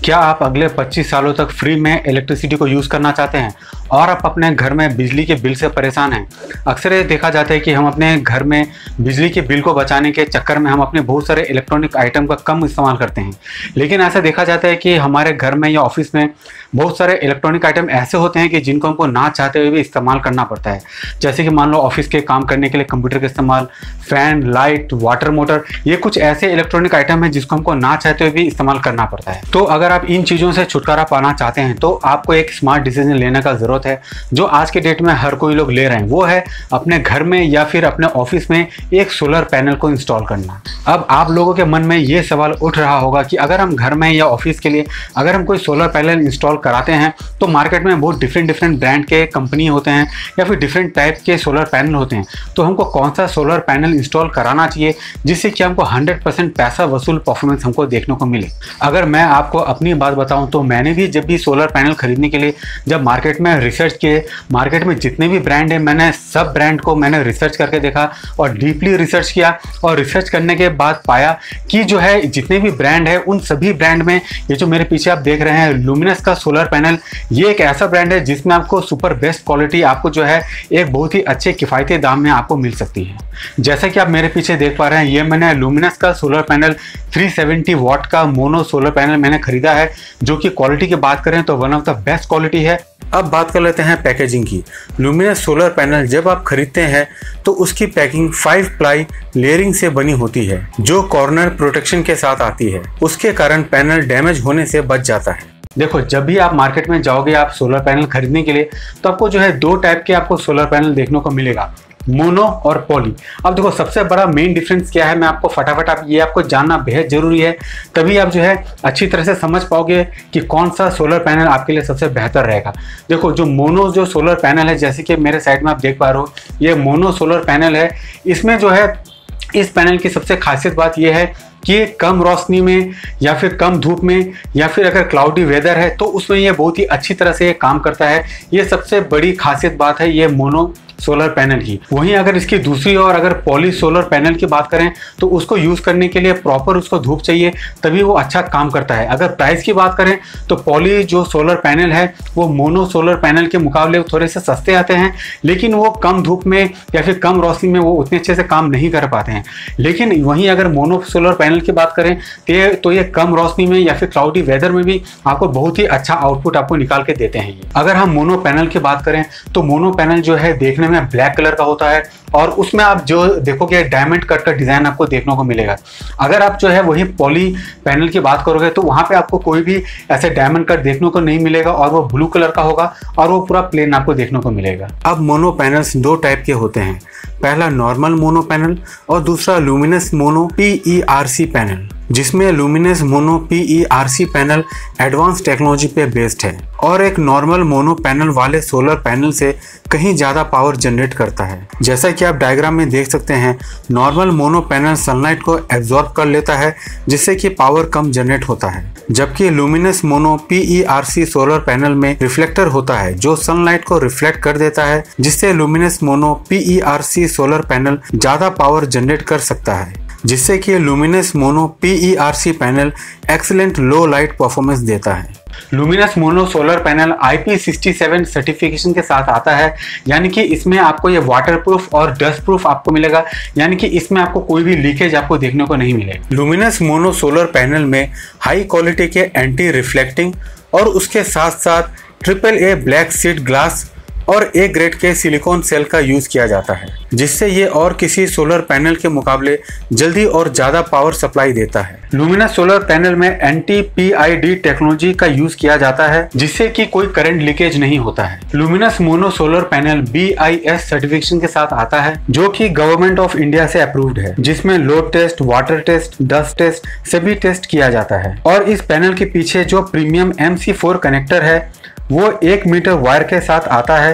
क्या आप अगले 25 सालों तक फ्री में इलेक्ट्रिसिटी को यूज़ करना चाहते हैं और आप अपने घर में बिजली के बिल से परेशान हैं? अक्सर ये देखा जाता है कि हम अपने घर में बिजली के बिल को बचाने के चक्कर में हम अपने बहुत सारे इलेक्ट्रॉनिक आइटम का कम इस्तेमाल करते हैं। लेकिन ऐसा देखा जाता है कि हमारे घर में या ऑफिस में बहुत सारे इलेक्ट्रॉनिक आइटम ऐसे होते हैं कि जिनको हमको ना चाहते हुए भी इस्तेमाल करना पड़ता है। जैसे कि मान लो ऑफिस के काम करने के लिए कंप्यूटर का इस्तेमाल, फैन, लाइट, वाटर मोटर, ये कुछ ऐसे इलेक्ट्रॉनिक आइटम है जिसको हमको ना चाहते हुए भी इस्तेमाल करना पड़ता है। तो अगर आप इन चीज़ों से छुटकारा पाना चाहते हैं तो आपको एक स्मार्ट डिसीजन लेने का ज़रूरत है, जो आज के डेट में हर कोई लोग ले रहे हैं। वो है अपने घर में या फिर अपने ऑफिस में एक सोलर पैनल को इंस्टॉल करना। अब आप लोगों के मन में ये सवाल उठ रहा होगा कि अगर हम घर में या ऑफिस के लिए अगर हम कोई सोलर पैनल इंस्टॉल कराते हैं तो मार्केट में बहुत डिफरेंट ब्रांड के कंपनी होते हैं या फिर डिफरेंट टाइप के सोलर पैनल होते हैं, तो हमको कौन सा सोलर पैनल इंस्टॉल कराना चाहिए जिससे कि हमको 100% पैसा वसूल परफॉर्मेंस हमको देखने को मिले। अगर मैं आपको अपनी बात बताऊं तो मैंने भी जब भी सोलर पैनल खरीदने के लिए जब मार्केट में रिसर्च किए, मार्केट में जितने भी ब्रांड है मैंने सब ब्रांड को मैंने रिसर्च करके देखा और डीपली रिसर्च किया, और रिसर्च करने के बाद पाया कि जो है जितने भी ब्रांड है उन सभी ब्रांड में ये जो मेरे पीछे आप देख रहे हैं लुमिनस का सोलर पैनल, ये एक ऐसा ब्रांड है जिसमें आपको सुपर बेस्ट क्वालिटी आपको जो है एक बहुत ही अच्छे किफ़ायती दाम में आपको मिल सकती है। जैसा कि आप मेरे पीछे देख पा रहे हैं, ये मैंने लुमिनस का सोलर पैनल 370 वाट का मोनो सोलर पैनल मैंने खरीदा है, जो कि क्वालिटी की बात करें तो one of the best quality है। अब बात कर लेते हैं पैकेजिंग की। लुमिनस सोलर पैनल जब आप खरीदते हैं तो उसकी पैकिंग 5 प्लाई लेयरिंग से बनी होती है, जो कॉर्नर प्रोटेक्शन के साथ आती है। उसके कारण पैनल डैमेज होने से बच जाता है। देखो, जब भी आप मार्केट में जाओगे आप सोलर पैनल खरीदने के लिए तो आपको जो है दो टाइप के आपको सोलर पैनल देखने को मिलेगा, मोनो और पॉली। अब देखो, सबसे बड़ा मेन डिफरेंस क्या है मैं आपको फटाफट आपको जानना बेहद जरूरी है, तभी आप जो है अच्छी तरह से समझ पाओगे कि कौन सा सोलर पैनल आपके लिए सबसे बेहतर रहेगा। देखो, जो मोनो जो सोलर पैनल है, जैसे कि मेरे साइड में आप देख पा रहे हो, ये मोनो सोलर पैनल है। इसमें जो है इस पैनल की सबसे खासियत बात यह है कि कम रोशनी में या फिर कम धूप में या फिर अगर क्लाउडी वेदर है तो उसमें ये बहुत ही अच्छी तरह से काम करता है। ये सबसे बड़ी खासियत बात है ये मोनो सोलर पैनल की। वहीं अगर इसकी दूसरी ओर अगर पॉली सोलर पैनल की बात करें तो उसको यूज़ करने के लिए प्रॉपर उसको धूप चाहिए, तभी वो अच्छा काम करता है। अगर प्राइस की बात करें तो पॉली जो सोलर पैनल है वो मोनो सोलर पैनल के मुकाबले थोड़े से सस्ते आते हैं, लेकिन वो कम धूप में या फिर कम रोशनी में वो उतने अच्छे से काम नहीं कर पाते हैं। लेकिन वहीं अगर मोनो सोलर पैनल की बात करें तो ये कम रोशनी में या फिर क्लाउडी वेदर में भी आपको बहुत ही अच्छा आउटपुट आपको निकाल के देते हैं। अगर हम मोनो पैनल की बात करें तो मोनो पैनल जो है देखने में ब्लैक कलर का होता है और उसमें आप जो देखोगे डायमंड कट का डिजाइन आपको देखने को मिलेगा। अगर आप जो है वही पॉली पैनल की बात करोगे तो वहां पे आपको कोई भी ऐसे डायमंड कट देखने को नहीं मिलेगा और वो ब्लू कलर का होगा और वो पूरा प्लेन आपको देखने को मिलेगा। अब मोनो पैनल्स दो टाइप के होते हैं, पहला नॉर्मल मोनो पैनल और दूसरा लुमिनस मोनो PERC पैनल, जिसमें Luminous mono PERC panel advance technology पे बेस्ड है और एक नॉर्मल मोनो पैनल वाले सोलर पैनल से कहीं ज़्यादा पावर जनरेट करता है। जैसा कि आप डायग्राम में देख सकते हैं, नॉर्मल मोनो पैनल सनलाइट को एब्जॉर्ब कर लेता है जिससे कि पावर कम जनरेट होता है, जबकि Luminous mono PERC solar panel में रिफ्लेक्टर होता है जो सनलाइट को रिफ्लेक्ट कर देता है, जिससे Luminous mono PERC solar panel ज़्यादा पावर जनरेट कर सकता है, जिससे कि Luminous mono PERC panel excellent low light performance देता है। Luminous mono solar panel IP67 certification के साथ आता है, यानी कि इसमें आपको ये वाटर प्रूफ और डस्ट प्रूफ आपको मिलेगा, यानी कि इसमें आपको कोई भी लीकेज आपको देखने को नहीं मिलेगा। लुमिनस मोनो सोलर पैनल में हाई क्वालिटी के एंटी रिफ्लेक्टिंग और उसके साथ साथ AAA ब्लैक सीड ग्लास और A ग्रेड के सिलिकॉन सेल का यूज किया जाता है, जिससे ये और किसी सोलर पैनल के मुकाबले जल्दी और ज्यादा पावर सप्लाई देता है। लुमिनस सोलर पैनल में NT-PID टेक्नोलॉजी का यूज किया जाता है, जिससे कि कोई करंट लीकेज नहीं होता है। Luminous mono solar panel BIS certification के साथ आता है, जो कि गवर्नमेंट ऑफ इंडिया से अप्रूव्ड है, जिसमें load test, water test, dust test सभी टेस्ट किया जाता है। और इस पैनल के पीछे जो प्रीमियम MC4 कनेक्टर है वो 1 मीटर वायर के साथ आता है,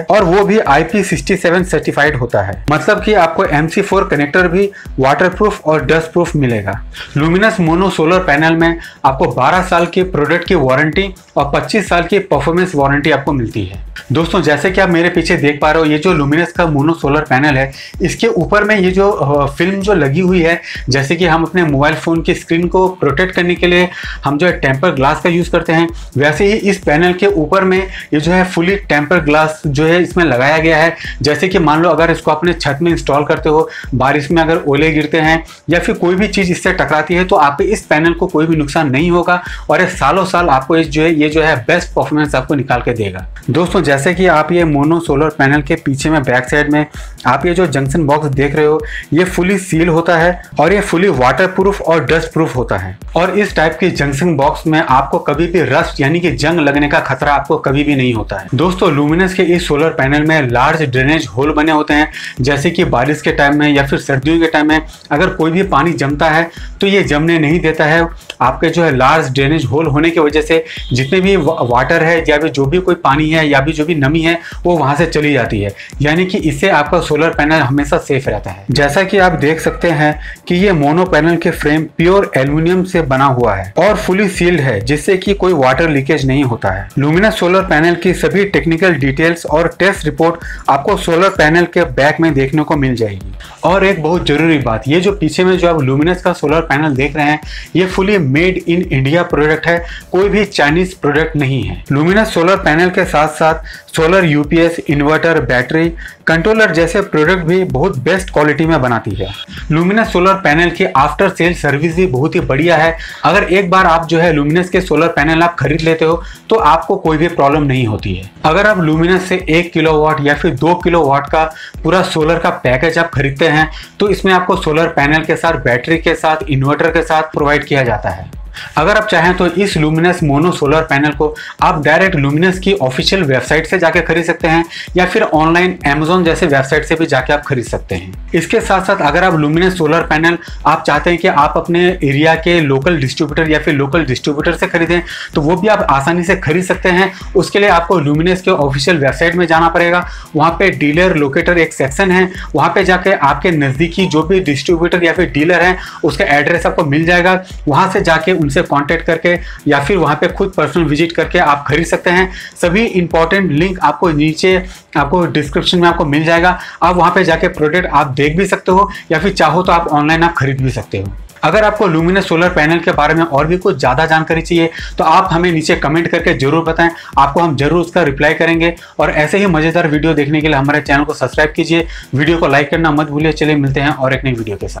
और वो भी IP67 सर्टिफाइड होता है। मतलब कि आपको MC4 कनेक्टर भी वाटरप्रूफ और डस्ट प्रूफ मिलेगा। लुमिनस मोनो सोलर पैनल में आपको 12 साल की प्रोडक्ट की वारंटी और 25 साल की परफॉर्मेंस वारंटी आपको मिलती है। दोस्तों, जैसे कि आप मेरे पीछे देख पा रहे हो, ये जो लुमिनस का मोनो सोलर पैनल है, इसके ऊपर में ये जो फिल्म जो लगी हुई है, जैसे कि हम अपने मोबाइल फ़ोन की स्क्रीन को प्रोटेक्ट करने के लिए हम जो है टेम्पर ग्लास का यूज़ करते हैं, वैसे ही इस पैनल के ऊपर में ये जो है फुली टेम्पर ग्लास जो है इसमें लगाया गया है। जैसे कि मान लो अगर इसको अपने छत में इंस्टॉल करते हो, बारिश में अगर ओले गिरते हैं या फिर कोई भी चीज़ इससे टकराती है, तो आप इस पैनल को कोई भी नुकसान नहीं होगा और ये सालों साल आपको ये जो है बेस्ट परफॉर्मेंस आपको निकाल के देगा। दोस्तों, जैसे कि आप ये मोनो सोलर पैनल के पीछे में बैक साइड में आप ये जो जंक्शन बॉक्स देख रहे हो, ये फुली सील होता है और ये फुली वाटरप्रूफ और डस्ट प्रूफ होता है। और इस टाइप की जंक्शन बॉक्स में आपको कभी भी रस्ट यानी कि जंग लगने का खतरा आपको कभी भी नहीं होता है। दोस्तों, लुमिनस के इस सोलर पैनल में लार्ज ड्रेनेज होल बने होते हैं, जैसे कि बारिश के टाइम में या फिर सर्दियों के टाइम में अगर कोई भी पानी जमता है तो ये जमने नहीं देता है। आपके जो है लार्ज ड्रेनेज होल होने की वजह से जितने भी वाटर है या जो भी कोई पानी है या भी जो भी नमी है वो वहां से चली जाती है, यानी कि इससे आपका सोलर पैनल हमेशा सेफ रहता है। जैसा कि आप देख सकते हैं कि ये मोनो पैनल के फ्रेम प्योर एल्युमिनियम से बना हुआ है और फुली सील्ड है, जिससे कि कोई वाटर लीकेज नहीं होता है। लुमिनस सोलर पैनल की सभी टेक्निकल डिटेल्स और टेस्ट रिपोर्ट आपको सोलर पैनल के बैक में देखने को मिल जाएगी। और एक बहुत जरूरी बात, ये जो पीछे में जो आप लुमिनस का सोलर पैनल देख रहे हैं, ये fully made in India product है, कोई भी चाइनीज प्रोडक्ट नहीं है। लुमिनस सोलर पैनल के साथ साथ solar UPS, inverter, battery, controller जैसे प्रोडक्ट भी बहुत बेस्ट क्वालिटी में बनाती है। लुमिनस सोलर पैनल की आफ्टर सेल सर्विस भी बहुत ही बढ़िया है। अगर एक बार आप जो है लुमिनस के सोलर पैनल आप खरीद लेते हो तो आपको कोई भी प्रॉब्लम नहीं होती है। अगर आप लुमिनस से 1 किलोवाट या फिर 2 किलोवाट का पूरा सोलर का पैकेज आप खरीदते हैं तो इसमें आपको सोलर पैनल के साथ, बैटरी के साथ, इन्वर्टर के साथ प्रोवाइड किया जाता है। अगर आप चाहें तो इस लुमिनस मोनो सोलर पैनल को आप डायरेक्ट लुमिनस की ऑफिशियल वेबसाइट से जाके खरीद सकते हैं या फिर ऑनलाइन Amazon जैसे वेबसाइट से भी जाके आप खरीद सकते हैं। इसके साथ साथ अगर आप लुमिनस सोलर पैनल आप चाहते हैं कि आप अपने एरिया के लोकल डिस्ट्रीब्यूटर या फिर लोकल डिस्ट्रीब्यूटर से खरीदें तो वो भी आप आसानी से खरीद सकते हैं। उसके लिए आपको लुमिनस के ऑफिशियल वेबसाइट में जाना पड़ेगा। वहाँ पे डीलर लोकेटर एक सेक्शन है, वहाँ पे जाके आपके नज़दीकी जो भी डिस्ट्रीब्यूटर या फिर डीलर है उसका एड्रेस आपको मिल जाएगा। वहाँ से जाके उनसे कांटेक्ट करके या फिर वहां पे खुद पर्सनल विजिट करके आप खरीद सकते हैं। सभी इंपॉर्टेंट लिंक आपको नीचे आपको डिस्क्रिप्शन में आपको मिल जाएगा। आप वहां पे जाके प्रोडक्ट आप देख भी सकते हो या फिर चाहो तो आप ऑनलाइन आप खरीद भी सकते हो। अगर आपको लुमिनस सोलर पैनल के बारे में और भी कुछ ज़्यादा जानकारी चाहिए तो आप हमें नीचे कमेंट करके जरूर बताएं, आपको हम जरूर उसका रिप्लाई करेंगे। और ऐसे ही मज़ेदार वीडियो देखने के लिए हमारे चैनल को सब्सक्राइब कीजिए, वीडियो को लाइक करना मत भूलिए। चलिए मिलते हैं और एक नई वीडियो के साथ।